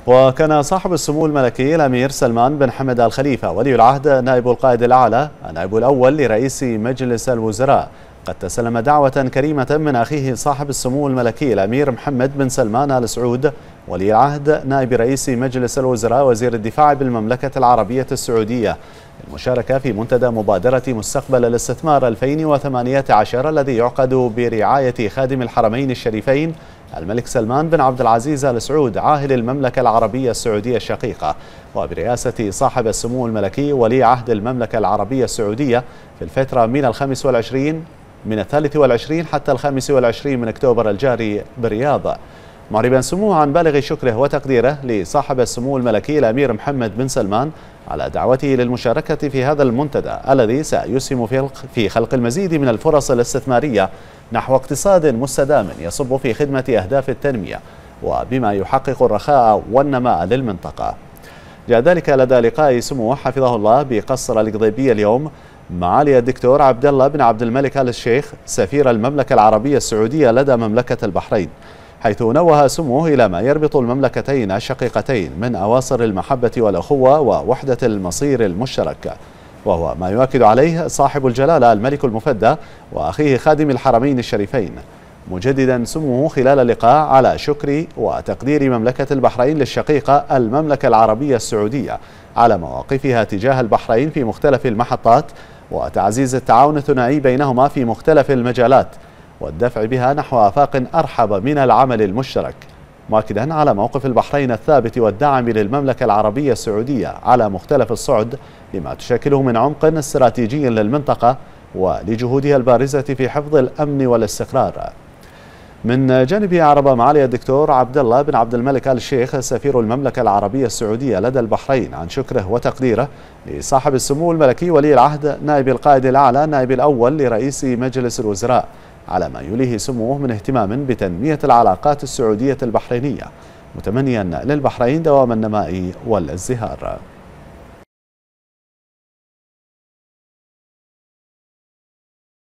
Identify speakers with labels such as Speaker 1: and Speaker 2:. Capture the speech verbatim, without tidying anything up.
Speaker 1: وكان صاحب السمو الملكي الأمير سلمان بن حمد آل خليفة ولي العهد نائب القائد الأعلى النائب الأول لرئيس مجلس الوزراء قد تسلم دعوة كريمة من أخيه صاحب السمو الملكي الأمير محمد بن سلمان آل سعود ولي العهد نائب رئيس مجلس الوزراء وزير الدفاع بالمملكة العربية السعودية المشاركة في منتدى مبادرة مستقبل الاستثمار ألفين وثمانية عشر الذي يعقد برعاية خادم الحرمين الشريفين الملك سلمان بن عبد العزيز آل سعود عاهل المملكة العربية السعودية الشقيقة وبرئاسة صاحب السمو الملكي ولي عهد المملكة العربية السعودية في الفترة من الخامس والعشرين من الثالث والعشرين حتى الخامس والعشرين من أكتوبر الجاري بالرياض، معربا سموه عن بالغ شكره وتقديره لصاحب السمو الملكي الأمير محمد بن سلمان على دعوته للمشاركة في هذا المنتدى الذي سيسهم في خلق المزيد من الفرص الاستثمارية نحو اقتصاد مستدام يصب في خدمة أهداف التنمية وبما يحقق الرخاء والنماء للمنطقة. جاء ذلك لدى لقاء سموه حفظه الله بقصر القضيبية اليوم معالي الدكتور عبد الله بن عبد الملك آل الشيخ سفير المملكة العربية السعودية لدى مملكة البحرين، حيث نوه سموه إلى ما يربط المملكتين الشقيقتين من أواصر المحبة والأخوة ووحدة المصير المشترك، وهو ما يؤكد عليه صاحب الجلالة الملك المفدى وأخيه خادم الحرمين الشريفين، مجددا سموه خلال اللقاء على شكر وتقدير مملكة البحرين للشقيقة المملكة العربية السعودية على مواقفها تجاه البحرين في مختلف المحطات وتعزيز التعاون الثنائي بينهما في مختلف المجالات والدفع بها نحو آفاق أرحب من العمل المشترك، مؤكدا على موقف البحرين الثابت والداعم للمملكة العربية السعودية على مختلف الصعد لما تشكله من عمق استراتيجي للمنطقة ولجهودها البارزة في حفظ الأمن والاستقرار. من جانبه أعرب معالي الدكتور عبد الله بن عبد الملك آل الشيخ سفير المملكة العربية السعودية لدى البحرين عن شكره وتقديره لصاحب السمو الملكي ولي العهد نائب القائد الأعلى نائب الأول لرئيس مجلس الوزراء على ما يليه سموه من اهتمام بتنمية العلاقات السعودية البحرينية، متمنيا للبحرين دوام النماء والازدهار.